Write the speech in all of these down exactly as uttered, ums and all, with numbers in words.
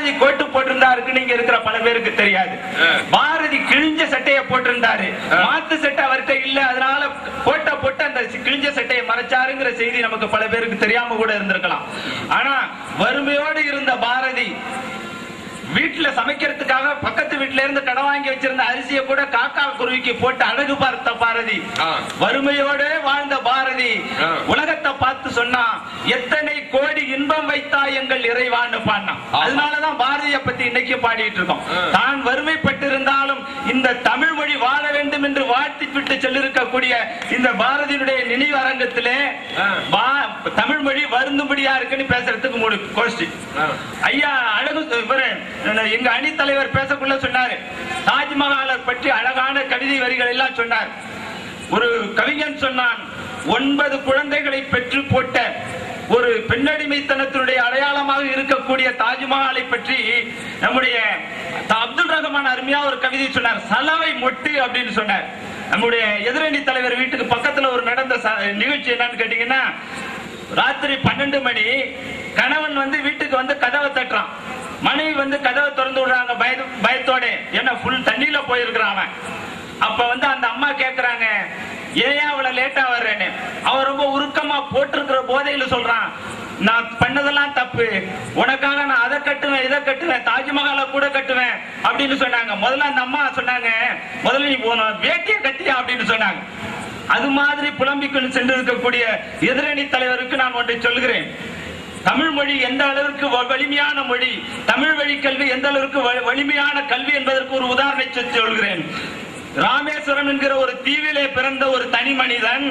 பாரதி கோட்டு போட்டிருந்தாருக்கு நீங்க இருக்கிற பல பேருக்கு தெரியாது. பாரதி கிழிஞ்ச சட்டையை போட்டிருந்தாரு, மாத்து சட்டை அவர்கிட்ட இல்ல, அதனால கோட்டை போட்டு அந்த கிழிஞ்ச சட்டையை மறைச்சாருங்கிற செய்தி நமக்கு பல பேருக்கு தெரியாம கூட இருந்திருக்கலாம். ஆனா வறுமையோடு இருந்த பாரதி வீட்டுல சமைக்கிறதுக்காக பக்கத்து வீட்டுல இருந்து கடன் வாங்கி வச்சிருந்த அரிசியை கூட காக்கா குருவிக்கு போட்டு அழகு பார்த்த பாரதி, வறுமையோட வாழ்ந்த பாரதி உலகத்தை பார்த்து சொன்னா எத்தனை கோடி இன்பம் வைத்தா எங்கள் இறைவான்னு பாடினான். அதனாலதான் பாரதியை பத்தி இன்னைக்கு பாடிட்டு இருக்கோம். தான் வறுமைப்பட்டிருந்தாலும் இந்த தமிழ் மொழி வாழ வேண்டும் என்று வாழ்த்தி விட்டு சொல்லிருக்கக்கூடிய இந்த பாரதியினுடைய நினைவு அரங்கத்திலே தமிழ் மொழி வருந்தும்படியா இருக்குன்னு பேசுறதுக்கு மூணு கோஷ்டி. ஐயா அழகு எங்க அணி தலைவர் பேசக்குள்ள சொன்னாரு, தாஜ்மஹாலை பற்றி அழகான கவிதை வரிகள் எல்லாம் சொன்னார். ஒரு கவிஞன் சொன்னான், ஒன்பது குழந்தைகளை பெற்று போட்ட ஒரு பெண்ணடிமைத்தனத்தினுடைய அடையாளமாக இருக்கக்கூடிய தாஜ்மஹாலை பற்றி நம்முடைய அப்துல் ரஹ்மான் அருமையா ஒரு கவிதை சொன்னார், சலவை மொட்டு அப்படின்னு சொன்னார். நம்முடைய எதிரணி தலைவர் வீட்டுக்கு பக்கத்துல ஒரு நடந்த நிகழ்ச்சி என்னன்னு கேட்டீங்கன்னா, ராத்திரி பன்னெண்டு மணி கணவன் வந்து வீட்டுக்கு வந்து கதவை தட்டுறான், மனைவி வந்து கதவை திறந்து விடுறாங்க பயத்தோட, என்ன ஃபுல் தண்ணியில போயிருக்கிறான். அப்ப வந்து அந்த அம்மா கேக்குறாங்க, ஏன் அவ்வளவு லேட்டா வர்றேன்னு. அவன் ரொம்ப உருக்கமா போட்டிருக்கிற போதையில சொல்றான், நான் பண்ணதெல்லாம் தப்பு, உனக்காக நான் அதை கட்டுவேன் இதை கட்டுவேன் தாஜ்மஹாலை கூட கட்டுவேன் அப்படின்னு சொன்னாங்க. முதல்ல அந்த அம்மா சொன்னாங்க, முதல்ல நீ போன வேட்டியை கட்டியா அப்படின்னு சொன்னாங்க. அது மாதிரி புலம்பிக்கொண்டு சென்று இருக்கக்கூடிய எதிரணி தலைவருக்கு நான் ஒன்றை சொல்கிறேன், தமிழ் மொழி எந்த அளவிற்கு வலிமையான மொழி, தமிழ் வழி கல்வி எந்த அளவிற்கு வலிமையான கல்வி என்பதற்கு ஒரு உதாரணத்தை சொல்கிறேன். ராமேஸ்வரம் என்கிற ஒரு தீவிலே பிறந்த ஒரு தனி மனிதன்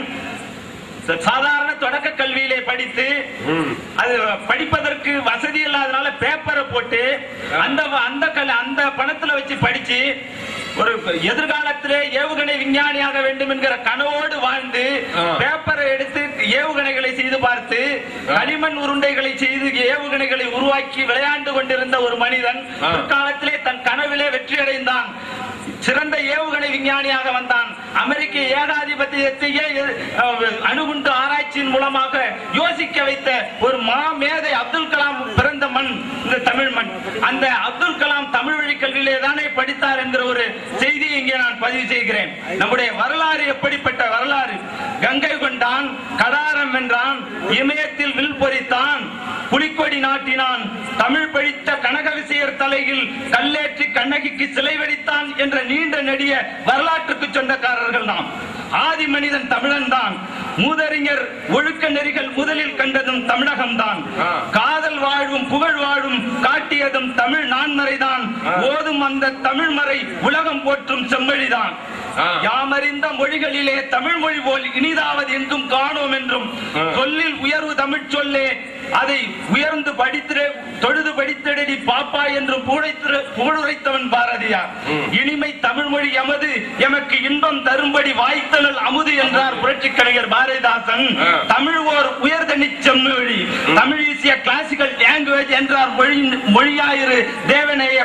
சாதாரண தொடக்க கல்வியிலே படித்து அது படிப்பதற்கு வசதி இல்லாதனால பேப்பரை போட்டு அந்த அந்த அந்த பணத்துல வச்சு படிச்சு ஒரு எதிர்காலத்திலே ஏவுகணை விஞ்ஞானியாக வேண்டும் என்கிற கனவோடு வாழ்ந்து பேப்பரை எடுத்து ஏவுகணைகளை செய்து பார்த்து களிமண் உருண்டைகளை செய்து ஏவுகணைகளை உருவாக்கி விளையாண்டு கொண்டிருந்த ஒரு மனிதன் பிற்காலத்திலே தன் கனவிலே வெற்றி அடைந்தான், சிறந்த ஏவுகணை விஞ்ஞானியாக வந்தான். அமெரிக்க ஏகாதிபத்தியத்தையே அணுகுண்டு ஆராய்ச்சியின் மூலமாக யோசிக்க வைத்த ஒரு மா மேதை அப்துல் கலாம் பிறந்த மண் இந்த தமிழ் மண். அந்த அப்துல் கலாம் தமிழ் வழி கல்வியிலே தானே படித்தார் என்கிற ஒரு செய்தியை இங்கே நான் பதிவு செய்கிறேன். நம்முடைய வரலாறு எப்படிப்பட்ட வரலாறு, கங்கை கொண்டான், கடாரம் வென்றான், இமயத்தில் வில் பொறித்தான், புலிக்கொடி நாட்டினான், தமிழ் படித்த கனக விசையர் தலையில் கல்லேற்றி கண்ணகிக்கு சிலை வடித்தான் என்ற நீண்ட நெடிய வரலாற்றுக்கு சொந்தக்காரர்கள் நாம். ஆதி மனிதன் தமிழன் தான். மூதறிஞர் ஒழுக்க நெறிகள் முதலில் கண்டதும் தமிழகம் தான். காதல் வாழ்வும் புகழ் வாழும் காட்டியதும் தமிழ் நான்மறைதான். ஓதும் அந்த தமிழ் மறை உலகம் போற்றும் செம்மொழிதான். யாமறிந்த மொழிகளிலே தமிழ் மொழி போல் இனிதாவது எங்கும் காணோம் என்றும் சொல்லில் உயர்வு தமிழ் சொல்லே அதை உயர்ந்து படித்திட தொழுது படித்திடடி பாப்பா என்றும் புகழுரைத்தவன் பாரதியார். இனிமை தமிழ் மொழி எமது எமக்கு இன்பம் தரும்படி வாய்த்தனல் அமுது என்றார் புரட்சி கலைஞர் பாரதிதாசன். தமிழ் ஓர் உயர்தனி செம்மொழி, தமிழ் ஈசிய கிளாசிக்கல் லாங்குவேஜ் என்றார் மொழியாயிரு தேவநேய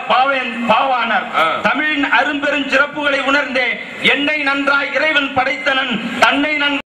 பாவாணர். தமிழின் அரும்பெரும் சிறப்புகளை உணர்ந்தே என்னை நன்றாய் இறைவன் படைத்தனன், தன்னை நன்